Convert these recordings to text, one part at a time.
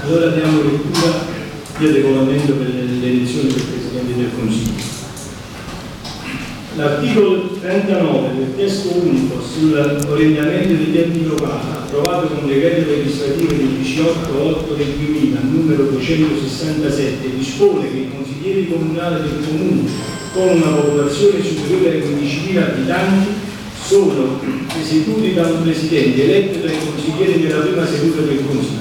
Allora diamo lettura del regolamento per l'elezione del Presidente del Consiglio. L'articolo 39 del testo unico sull'orientamento degli enti locali, approvato con decreto legislativo del 18/8 del 2000, numero 267, dispone che i consiglieri comunali del comune con una popolazione superiore ai 15.000 abitanti sono presieduti da un presidente eletto dai consiglieri nella prima seduta del Consiglio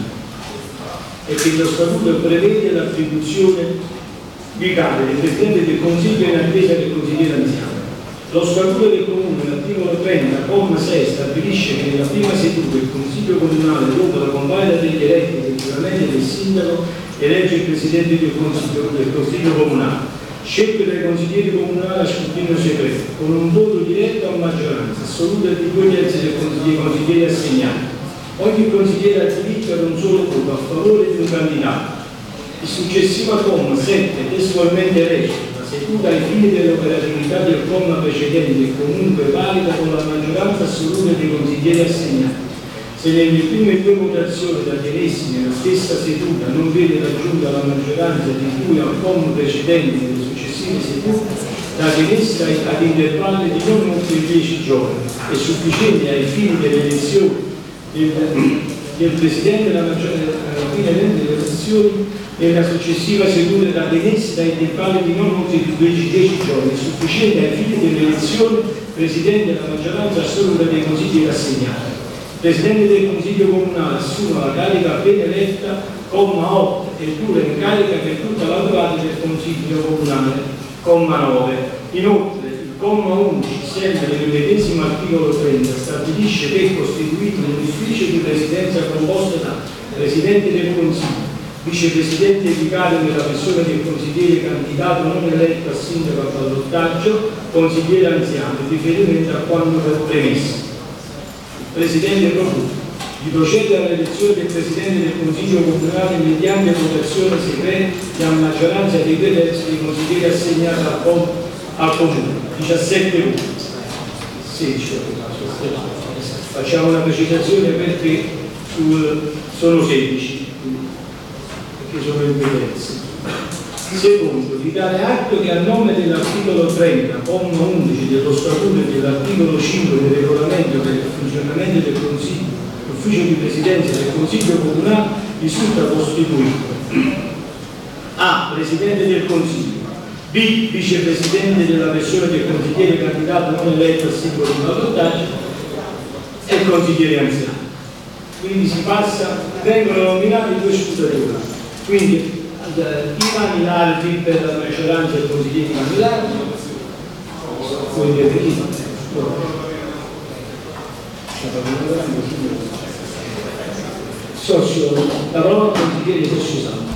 e che lo statuto prevede l'attribuzione vicale del Presidente del Consiglio in attesa del consigliere anziano. Lo Statuto del Comune, l'articolo 30, comma 6, stabilisce che nella prima seduta il Consiglio Comunale, dopo la convalida degli eletti effettivamente del Sindaco, elegge il Presidente del Consiglio Comunale, scelto dai consiglieri comunali a scrutinio segreto, con un voto diretto a maggioranza assoluta di 2/3 dei consiglieri assegnati. Ogni consigliere ha diritto ad un solo voto a favore di un candidato. Il successivo comma 7 testualmente legge: la seduta ai fini dell'operatività del comma precedente è comunque valida con la maggioranza assoluta dei consiglieri assegnati. Se nelle prime due votazioni da tenersi nella stessa seduta non viene raggiunta la maggioranza di cui al comma precedente nelle successive sedute, da tenersi ad intervalli di non oltre 10 giorni, è sufficiente ai fini dell'elezione del Presidente della maggioranza delle elezioni nella successiva seduta da tenersi da intervalli di non oltre 10 giorni, è sufficiente ai fini dell'elezione Presidente della maggioranza assoluta dei consigli assegnati. Il Presidente del Consiglio Comunale assume la carica appena eletta, comma 8, e dura in carica per tutta la durata del Consiglio Comunale, comma 9. Inoltre, il comma 11, sempre nel medesimo articolo 30, stabilisce che è costituito un ufficio di presidenza composto da Presidente del Consiglio, Vicepresidente vicario nella persona del consigliere candidato non eletto a sindaco a ballottaggio, consigliere anziano, in riferimento a quanto premesso. Il Presidente propone di procedere all'elezione del Presidente del Consiglio Comunale mediante votazione segreta a maggioranza dei 2/3 dei consiglieri assegnati al Comune, 17 voti, 16. Facciamo una precisazione perché sono 16, perché sono in 2/3. Secondo, di dare atto che a nome dell'articolo 30, comma 11 dello Statuto e dell'articolo 5 del regolamento per il funzionamento del Consiglio, l'ufficio di presidenza del Consiglio Comunale risulta costituito: A. Presidente del Consiglio, B. Vicepresidente della persona del consigliere candidato non eletto al singolo di ballottaggio e consigliere anziano. Quindi si passa, vengono nominati 2 scrutatori. Quindi Ivan Larvi per la maggioranza dei consiglieri candidati, socio, la parola consigliere socio Santo.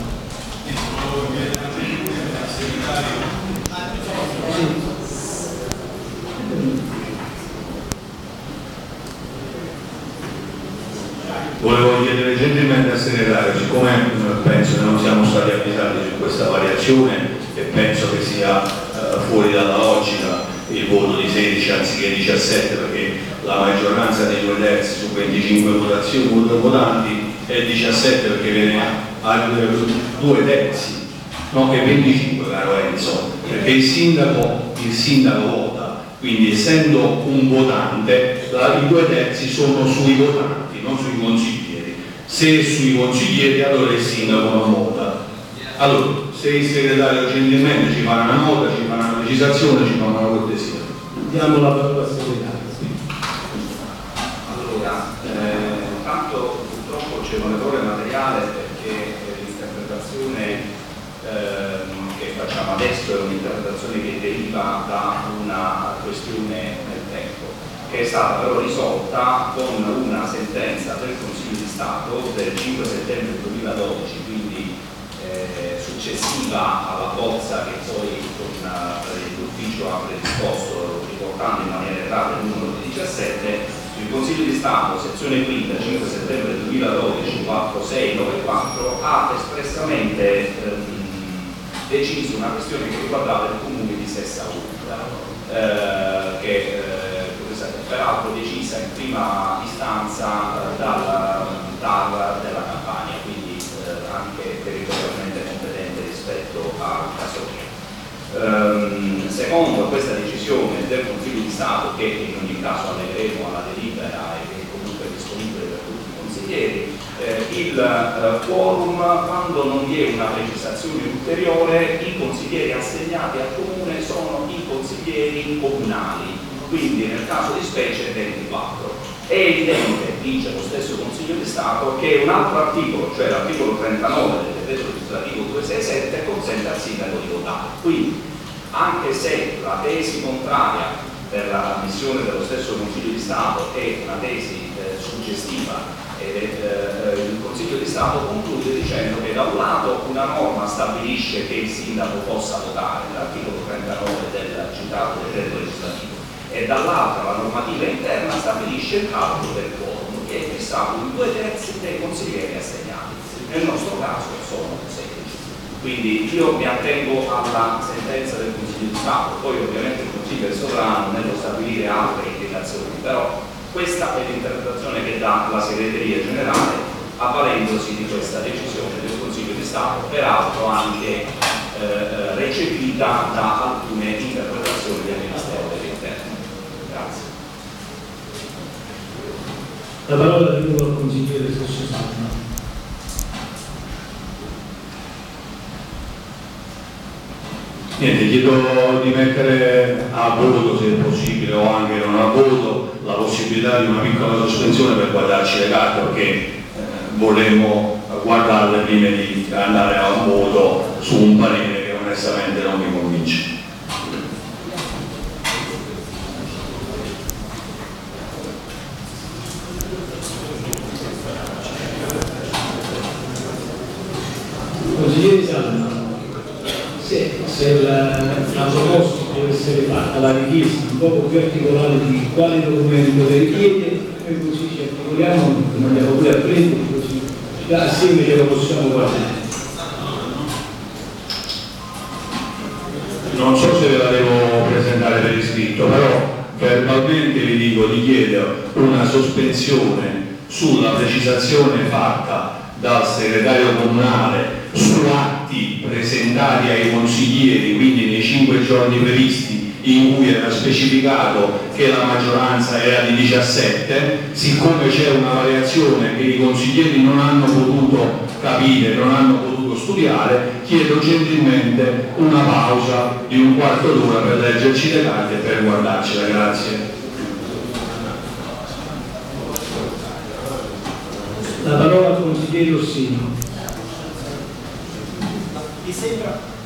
Volevo chiedere gentilmente al segretario, siccome penso che non siamo stati avvisati su questa variazione e penso che sia fuori dalla logica il voto di 16 anziché 17, perché la maggioranza dei 2/3 su 25 votanti è 17 perché viene a 2/3, no, è 25, caro Enzo, perché il sindaco vota, quindi essendo un votante i 2/3 sono sui votanti, non sui consiglieri. Se è sui consiglieri allora il sindaco non vota. Allora, se il segretario gentilmente ci fa una nota, ci fa una precisazione, ci fa una cortesia. Diamo la parola al segretario. Allora, intanto purtroppo c'è un errore materiale perché l'interpretazione che facciamo adesso è un'interpretazione che deriva da una questione nel tempo, che è stata però risolta con una sentenza del Consiglio di Stato del 5 settembre 2012, quindi successiva alla bozza che poi l'ufficio ha predisposto, riportando in maniera errata il numero di 17. Il Consiglio di Stato, sezione quinta, 5 settembre 2012, 4694, ha espressamente deciso una questione che riguardava il comune di Sessaunda, che peraltro decisa in prima istanza dal TAR della Campania, quindi Stato, che in ogni caso allegheremo alla delibera e che comunque è disponibile per tutti i consiglieri. Il quorum, quando non vi è una precisazione ulteriore, i consiglieri assegnati al comune sono i consiglieri comunali, quindi nel caso di specie 24. È evidente, dice lo stesso Consiglio di Stato, che un altro articolo, cioè l'articolo 39 del decreto legislativo 267, consente al sindaco di votare. Quindi, anche se la tesi contraria per l'ammissione dello stesso Consiglio di Stato è una tesi suggestiva, il Consiglio di Stato conclude dicendo che da un lato una norma stabilisce che il sindaco possa votare, l'articolo 39 del citato decreto legislativo, e dall'altra la normativa interna stabilisce il calcolo del quorum, che è fissato in 2/3 dei consiglieri assegnati. Nel nostro caso sono 16. Quindi io mi attengo alla sentenza del Consiglio di Stato, poi ovviamente il Consiglio è sovrano nello stabilire altre indicazioni, però questa è l'interpretazione che dà la segreteria generale avvalendosi di questa decisione del Consiglio di Stato, peraltro anche recepita da alcune interpretazioni del Ministero dell'Interno. Grazie. La parola di nuovo al consigliere Sossano. Niente, chiedo di mettere a voto, se è possibile, o anche non a voto, la possibilità di una piccola sospensione per guardarci le carte, perché vorremmo guardarle prima di andare a un voto su un parere che onestamente non mi convince. Consigliere Salma, se la proposta deve essere fatta, la richiesta un po' più articolata di quale documento le richiede, noi così ci articoliamo, andiamo pure a prendere, così assieme ce lo possiamo guardare. Non so se ve la devo presentare per iscritto, però verbalmente vi dico di chiedere una sospensione sulla precisazione fatta dal segretario comunale su atti presentati ai consiglieri, quindi nei 5 giorni previsti, in cui era specificato che la maggioranza era di 17, siccome c'è una variazione che i consiglieri non hanno potuto capire, non hanno potuto studiare, chiedo gentilmente una pausa di un quarto d'ora per leggerci le carte e per guardarcela. Grazie. La parola al consigliere Orsini. Mi sembra